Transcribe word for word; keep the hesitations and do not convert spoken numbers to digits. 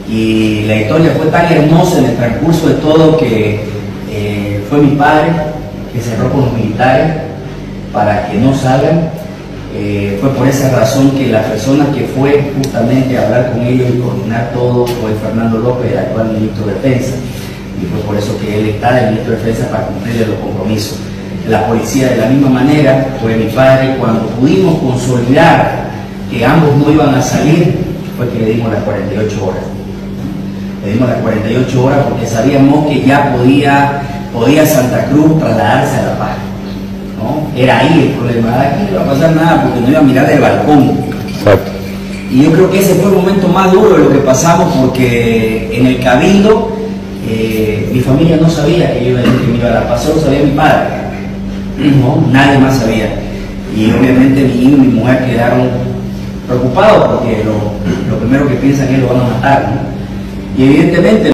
Y la historia fue tan hermosa en el transcurso de todo que eh, fue mi padre que cerró con los militares para que no salgan. Eh, fue por esa razón que la persona que fue justamente a hablar con ellos y coordinar todo fue Fernando López, el actual ministro de Defensa, y fue por eso que él está de ministro de Defensa para cumplirle los compromisos. La policía, de la misma manera, fue mi padre. Cuando pudimos consolidar que ambos no iban a salir, fue que le dimos las cuarenta y ocho horas. Le dimos las cuarenta y ocho horas porque sabíamos que ya podía, podía Santa Cruz trasladarse a La Paz, ¿no? Era ahí el problema. Aquí no iba a pasar nada porque no iba a mirar del balcón. Exacto. Y yo creo que ese fue el momento más duro de lo que pasamos, porque en el Cabildo eh, mi familia no sabía que yo iba a decir que me iba a La Paz, solo sabía mi padre, ¿no? Nadie más sabía. Y obviamente mi hijo y mi mujer quedaron preocupados porque lo, lo primero que piensan es que lo van a matar, ¿no? Y evidentemente